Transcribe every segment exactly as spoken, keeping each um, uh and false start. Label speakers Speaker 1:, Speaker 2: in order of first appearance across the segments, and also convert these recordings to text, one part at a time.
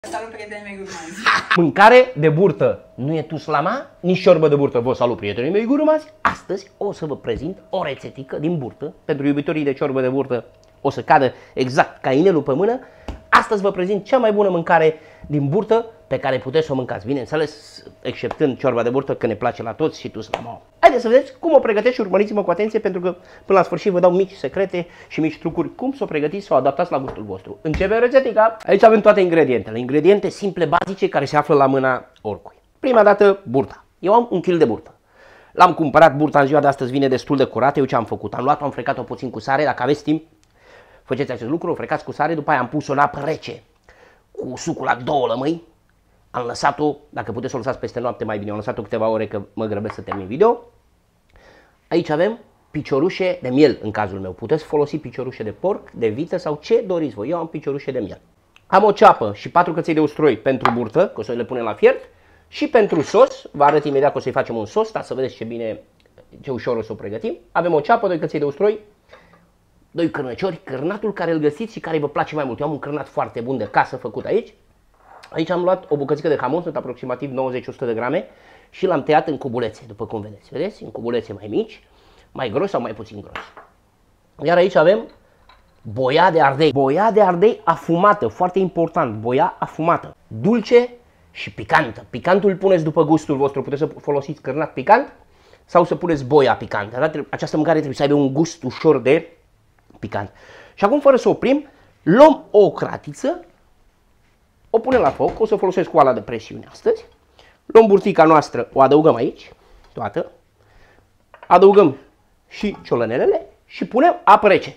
Speaker 1: Salut, prietenii mei gurmazi!
Speaker 2: Mâncare de burtă. Nu e tuslama, nici ciorbă de burtă. Vă salut, prietenii mei gurmazi! Astăzi o să vă prezint o rețetică din burtă. Pentru iubitorii de ciorbă de burtă o să cadă exact ca inelul pe mână. Astăzi vă prezint cea mai bună mâncare din burtă pe care puteți să o mâncați. Bineînțeles, exceptând ciorba de burtă, că ne place la toți și tuslama. Haideți să vedeți cum o pregătesc și urmăriți-mă cu atenție, pentru că până la sfârșit vă dau mici secrete și mici trucuri cum să o pregătiți, să o adaptați la gustul vostru. Începem rețetica. Aici avem toate ingredientele. Ingrediente simple, bazice, care se află la mâna oricui. Prima dată, burta. Eu am un kil de burtă. L-am cumpărat, burta în ziua de astăzi vine destul de curată. Eu ce am făcut? Am luat-o, am frecat-o puțin cu sare. Dacă aveți timp, faceți acest lucru, o frecați cu sare, după aia am pus-o în apă rece, cu sucul la două lămâi. Am lăsat-o, dacă puteți să o lăsați peste noapte mai bine, am lăsat-o câteva ore că mă grăbesc să termin video. Aici avem piciorușe de miel în cazul meu. Puteți folosi piciorușe de porc, de vită sau ce doriți voi. Eu am piciorușe de miel. Am o ceapă și patru căței de usturoi pentru burtă, că o să le punem la fiert. Și pentru sos, vă arăt imediat că o să-i facem un sos, dar să vedeți ce bine, ce ușor o să o pregătim. Avem o ceapă, doi căței de usturoi, doi cârnăciori, cârnatul care îl găsiți și care vă place mai mult. Eu am un cârnat foarte bun de casă făcut aici. Aici am luat o bucățică de hamon, sunt aproximativ nouăzeci la o sută de grame și l-am tăiat în cubulețe, după cum vedeți. Vedeți? În cubulețe mai mici, mai gros sau mai puțin gros. Iar aici avem boia de ardei. Boia de ardei afumată, foarte important, boia afumată. Dulce și picantă. Picantul îl puneți după gustul vostru, puteți să folosiți cârnat picant sau să puneți boia picantă. Această mâncare trebuie să aibă un gust ușor de picant. Și acum, fără să oprim, luăm o cratiță, o punem la foc, o să folosesc oala de presiune astăzi. Luăm burtica noastră, o adăugăm aici, toată. Adăugăm și ciolănelele și punem apă rece.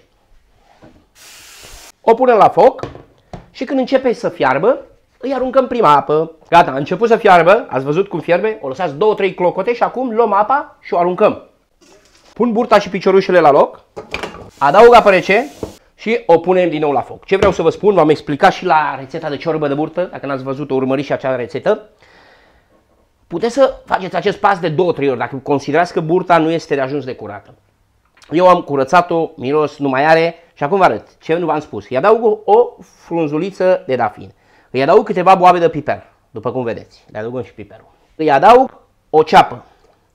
Speaker 2: O punem la foc și când începe să fiarbă, îi aruncăm prima apă. Gata, a început să fiarbă, ați văzut cum fierbe? O lăsați două trei clocote și acum luăm apa și o aruncăm. Pun burta și piciorușele la loc, adaug apă rece și o punem din nou la foc. Ce vreau să vă spun, v-am explicat și la rețeta de ciorbă de burtă, dacă n-ați văzut-o, urmăriți și acea rețetă. Puteți să faceți acest pas de două trei ori, dacă considerați că burta nu este de ajuns de curată. Eu am curățat-o, miros nu mai are și acum vă arăt ce nu v-am spus. Îi adaug o frunzuliță de dafin. Îi adaug câteva boabe de piper, după cum vedeți. Le adăugăm și piperul. Îi adaug o ceapă,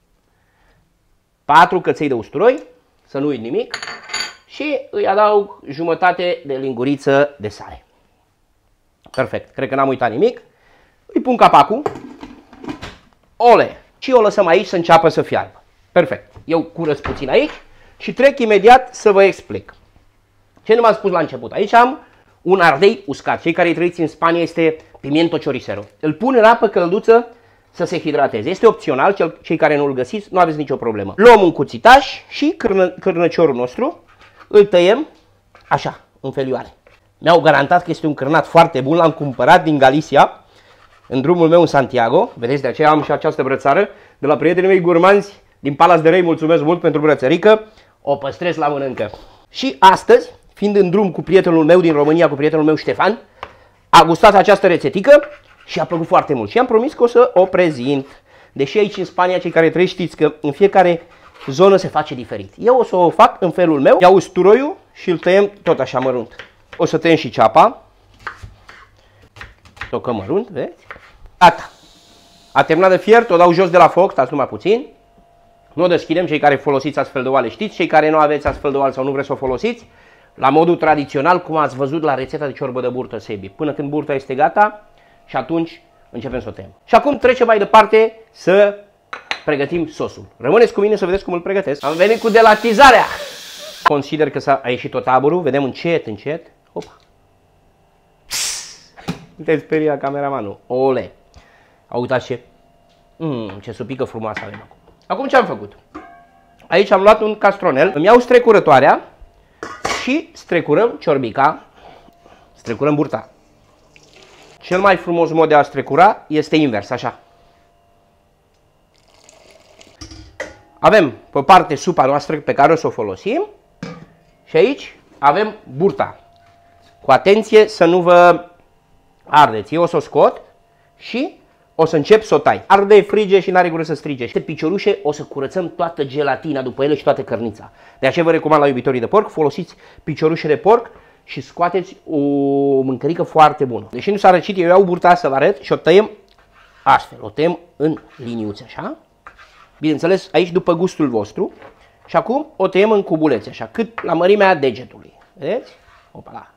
Speaker 2: patru căței de usturoi, să nu uit nimic, și îi adaug jumătate de linguriță de sare. Perfect, cred că n-am uitat nimic. Îi pun capacul, ole, și o lăsăm aici să înceapă să fiarbă. Perfect, eu curăț puțin aici și trec imediat să vă explic. Ce nu m-am spus la început, aici am un ardei uscat. Cei care trăiți în Spania este pimiento choricero. Îl pun în apă călduță să se hidrateze. Este opțional, cei care nu-l găsiți, nu aveți nicio problemă. Luăm un cuțitaș și cârnă, cârnăciorul nostru îl tăiem așa, în felioare. Mi-au garantat că este un cârnat foarte bun, l-am cumpărat din Galicia, în drumul meu în Santiago. Vedeți, de aceea am și această brățară de la prietenii mei gurmanzi din Palas de Rei. Mulțumesc mult pentru brățărică, o păstrez la mănâncă. Și astăzi, fiind în drum cu prietenul meu din România, cu prietenul meu Ștefan, a gustat această rețetică și a plăcut foarte mult. Și am promis că o să o prezint. Deși aici în Spania, cei care trăiți știți că în fiecare zonă se face diferit. Eu o să o fac în felul meu. Iau usturoiul și îl tăiem tot așa mărunt. O să tăiem și ceapa. Tocăm mărunt, vezi? Gata. A terminat de fiert, o dau jos de la foc, stați numai puțin. Nu o deschidem, cei care folosiți astfel de oale știți, cei care nu aveți astfel de oale sau nu vreți să o folosiți, la modul tradițional, cum ați văzut la rețeta de ciorbă de burtă Sebi. Până când burta este gata și atunci începem să o tăiem. Și acum trecem mai departe să pregătim sosul. Rămâneți cu mine să vedeți cum îl pregătesc. Am venit cu delatizarea. Consider că s-a ieșit tot aburul. Vedem încet, încet. Opa. Nu te speria cameramanul. Ole. A uitat ce? Mm, ce supică frumoasă avem acum. Acum ce am făcut? Aici am luat un castronel. Îmi iau strecurătoarea și strecurăm ciorbica. Strecurăm burta. Cel mai frumos mod de a strecura este invers, așa. Avem pe parte supa noastră pe care o să o folosim și aici avem burta. Cu atenție să nu vă ardeți. Eu o să o scot și o să încep să o tai. Arde, frige și n-are gură să strige. Și piciorușe o să curățăm toată gelatina după ele și toată cărnița. De aceea vă recomand la iubitorii de porc, folosiți piciorușe de porc și scoateți o mâncărică foarte bună. Deși nu s-a răcit, eu iau burta să vă arăt și o tăiem astfel. O tăiem în liniuțe, așa. Bineînțeles, aici după gustul vostru. Și acum o tăiem în cubulețe, așa, cât la mărimea degetului. Vedeți? Opa,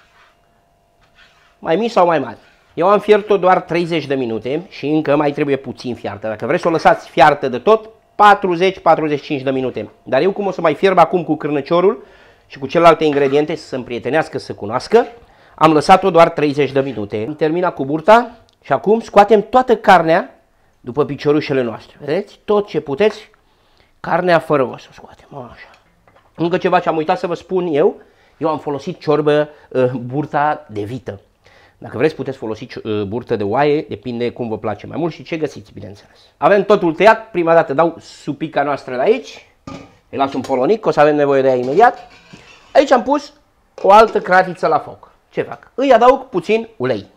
Speaker 2: mai mici sau mai mari. Eu am fiert-o doar treizeci de minute și încă mai trebuie puțin fiartă. Dacă vreți să o lăsați fiartă de tot, patruzeci patruzeci și cinci de minute. Dar eu cum o să mai fierb acum cu cârnăciorul și cu celelalte ingrediente să se împrietenească, să se cunoască, am lăsat-o doar treizeci de minute. Am terminat cu burta și acum scoatem toată carnea după piciorușele noastre. Vedeți? Tot ce puteți, carnea fără os să o scoatem. Așa. Încă ceva ce am uitat să vă spun eu, eu am folosit ciorbă uh, burta de vită. Dacă vreți puteți folosi uh, burtă de oaie, depinde cum vă place mai mult și ce găsiți, bineînțeles. Avem totul tăiat, prima dată dau supica noastră de aici, îi las un polonic, că o să avem nevoie de ea imediat. Aici am pus o altă cratiță la foc. Ce fac? Îi adaug puțin ulei.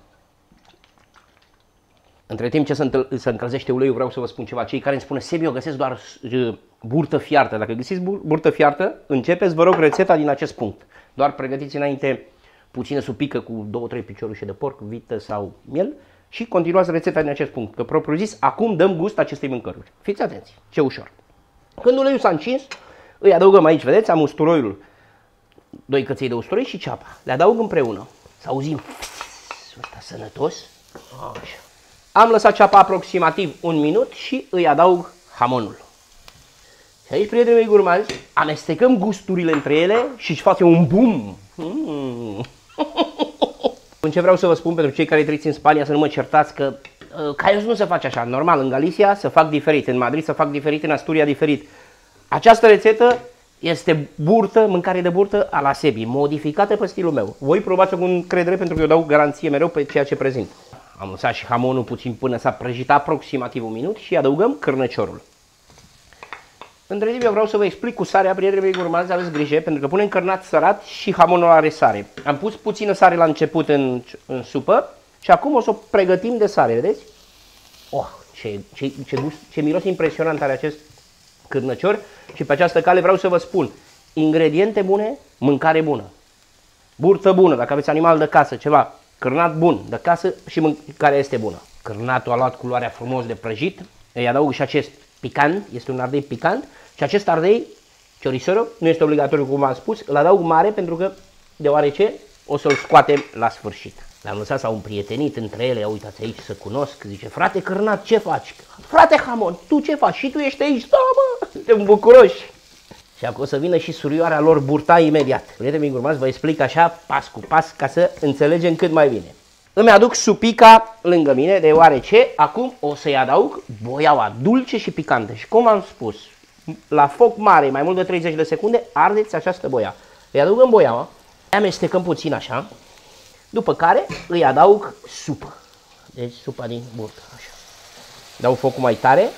Speaker 2: Între timp ce se, întâl se încălzește uleiul, vreau să vă spun ceva. Cei care îmi spune, Sebi, eu găsesc doar uh, burtă fiartă. Dacă găsiți bur burtă fiartă, începeți, vă rog, rețeta din acest punct. Doar pregătiți înainte puțină supică cu două trei piciorușe de porc, vită sau miel și continuați rețeta din acest punct. Că propriu zis, acum dăm gust acestei mâncăruri. Fiți atenți, ce ușor. Când uleiul s-a încins, îi adăugăm aici, vedeți, am usturoiul, doi căței de usturoi și ceapa. Le adaug împreună. Să auzim ăsta sănătos. Așa. Am lăsat ceapa aproximativ un minut și îi adaug hamonul. Și aici, prietenii mei gurmazi, amestecăm gusturile între ele și își face un boom. Mm. În ce vreau să vă spun pentru cei care trăiți în Spania, să nu mă certați că ca eu nu se face așa. Normal, în Galicia se fac diferit, în Madrid se fac diferit, în Asturia diferit. Această rețetă este burtă, mâncare de burtă a la Sebi, modificată pe stilul meu. Voi probați-o cu încredere pentru că eu dau garanție mereu pe ceea ce prezint. Am lăsat și hamonul puțin până s-a prăjit aproximativ un minut și adăugăm cârnăciorul. Între timp eu vreau să vă explic cu sarea, prietenii mei gurmazi, aveți grijă, pentru că punem cărnat sărat și hamonul are sare. Am pus puțină sare la început în, în supă și acum o să o pregătim de sare, vedeți? Oh, ce, ce, ce, gust, ce miros impresionant are acest cârnăcior și pe această cale vreau să vă spun, ingrediente bune, mâncare bună. Burtă bună, dacă aveți animal de casă, ceva, cârnat bun de casă și mâncare este bună. Cârnatul a luat culoarea frumos de prăjit, îi adaug și acest picant, este un ardei picant și acest ardei, chorizo, nu este obligatoriu cum v-am spus, îl adaug mare pentru că, deoarece, o să-l scoatem la sfârșit. Le-am lăsat, s-au împrietenit între ele, uitați aici, să cunosc, zice, frate cârnat, ce faci? Frate hamon, tu ce faci? Și tu ești aici? Da, mă, suntem bucuroși. Și acum o să vină și surioara lor burta imediat. Prietenii gurmați, vă explic așa, pas cu pas, ca să înțelegem cât mai bine. Îmi aduc supica lângă mine, deoarece acum o să-i adaug boiaua dulce și picantă. Și cum am spus, la foc mare, mai mult de treizeci de secunde, ardeți această boia. Îi adăugăm boiaua, amestecăm puțin așa, după care îi adaug supă. Deci supa din burtă, așa. Dau focul mai tare.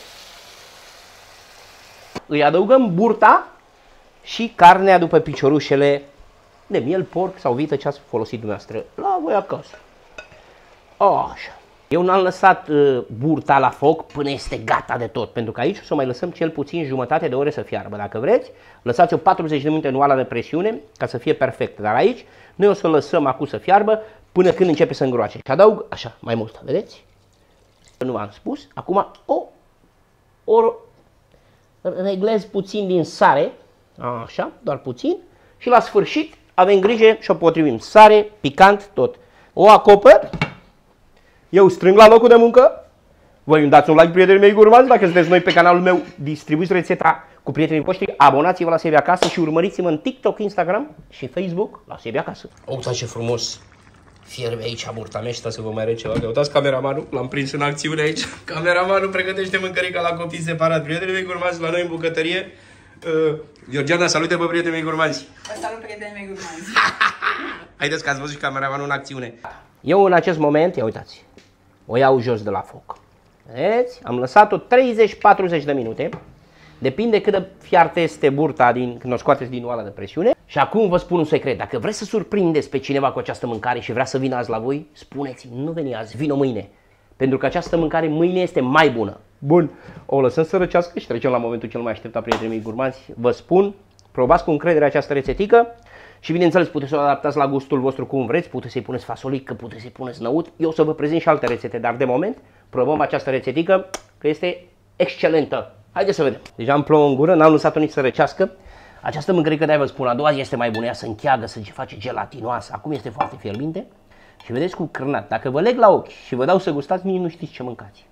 Speaker 2: Îi adăugăm burta și carnea după piciorușele de miel, porc sau vită, ce ați folosit dumneavoastră la voi acasă. Așa. Eu n-am lăsat uh, burta la foc până este gata de tot, pentru că aici o să mai lăsăm cel puțin jumătate de ore să fiarbă. Dacă vreți, lăsați-o patruzeci de minute în oala de presiune ca să fie perfect. Dar aici noi o să lăsăm acum să fiarbă până când începe să îngroace. Și adaug așa, mai mult, vedeți? Nu v-am spus. Acum o, o reglez puțin din sare, așa, doar puțin. Și la sfârșit avem grijă și o potrivim. Sare, picant, tot. O acopăr. Eu strâng la locul de muncă. Voi îmi dați un like, prietenii mei gurmazi. Dacă sunteți noi pe canalul meu, distribuiți rețeta cu prietenii voștri. Abonați-vă la Sebi Acasă și urmăriți-mă în TikTok, Instagram și Facebook la Sebi Acasă. Uitați ce frumos fierbe aici burta mea și să vă mai arăt ceva. Uitați cameramanul, l-am prins în acțiune aici. Cameramanul pregătește mâncărica la copii separat. Prietenii mei gurmazi, la noi în bucătărie. Uh, Georgiana, salute pe prietenii mei gurmazi. Vă salut, prietenii mei gurmazi. Haideți că ați văzut și cameramanul în acțiune. Eu în acest moment, ia uitați, o iau jos de la foc. Vedeți? Am lăsat-o treizeci patruzeci de minute. Depinde cât de fiartă este burta din, când o scoateți din oala de presiune. Și acum vă spun un secret. Dacă vreți să surprindeți pe cineva cu această mâncare și vrea să vină azi la voi, spuneți-mi, nu veni azi, vină mâine. Pentru că această mâncare mâine este mai bună. Bun, o lăsăm să răcească și trecem la momentul cel mai așteptat, prietenii mei gurmazi. Vă spun, probați cu încredere această rețetică Și bineînțeles, puteți să o adaptați la gustul vostru cum vreți, puteți să-i puneți fasolică, puteți să-i puneți năut. Eu o să vă prezint și alte rețete, dar de moment probăm această rețetică, că este excelentă. Haideți să vedem. Deja am plouă în gură, n-am lăsat-o nici să răcească. Această mâncărică, de-aia vă spun, a doua zi este mai bună, ea să încheagă, să se face gelatinoasă. Acum este foarte fierbinte. Și vedeți cum cârnat. Dacă vă leg la ochi și vă dau să gustați, nici nu știți ce mâncați.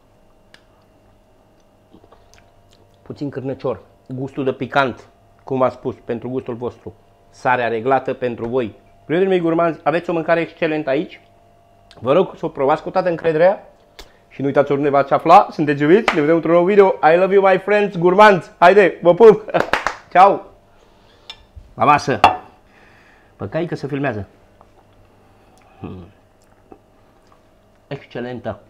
Speaker 2: Puțin cârnăcior, gustul de picant, cum v-am spus, pentru gustul vostru. Sarea reglată pentru voi. Prietenii mei gurmanzi, aveți o mâncare excelentă aici. Vă rog să o probați cu toată încrederea. Și nu uitați oriunde v-ați afla, sunteți iubiți, ne vedem într-un nou video. I love you, my friends, gurmanzi. Haide, vă pup! Ciao! La masă! Păcai că se filmează. Hmm. Excelentă!